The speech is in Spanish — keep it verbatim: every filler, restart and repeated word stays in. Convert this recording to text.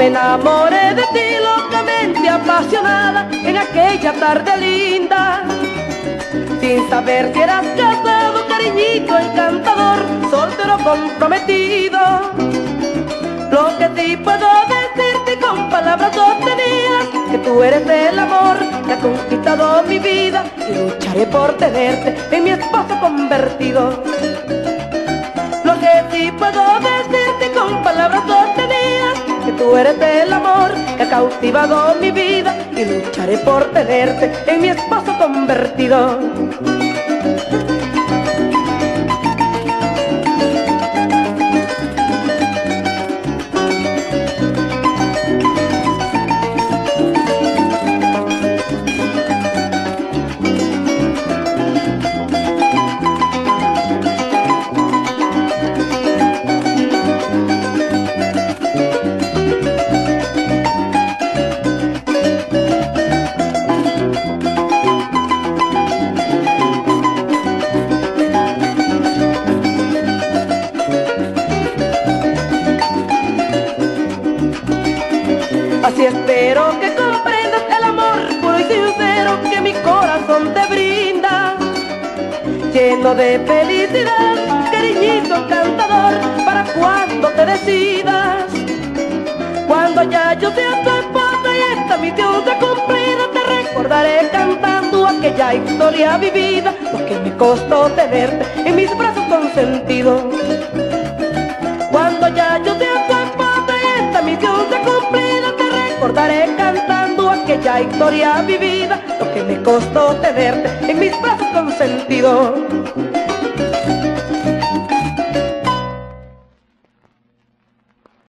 me enamoré de ti locamente apasionada en aquella tarde linda, sin saber si eras casado, cariñito encantador, soltero comprometido. Lo que sí puedo decirte con palabras sostenidas, que tú eres el amor que ha conquistado mi vida, y lucharé por tenerte en mi esposo convertido. Lo que sí puedo decirte con palabras sostenidas, que tú eres el amor que ha cautivado mi vida, y lucharé por tenerte en mi esposo convertido. Así espero que comprendas el amor puro y sincero que mi corazón te brinda, lleno de felicidad, cariñito encantador, para cuando te decidas. Cuando ya yo sea tu esposa y esta misión sea cumplida, te recordaré cantando aquella historia vivida, lo que me costó tenerte en mis brazos consentidos. Cuando ya yo sea tu esposa y esta misión sea cumplida, recordaré cantando aquella historia vivida, lo que me costó tenerte en mis brazos consentidos.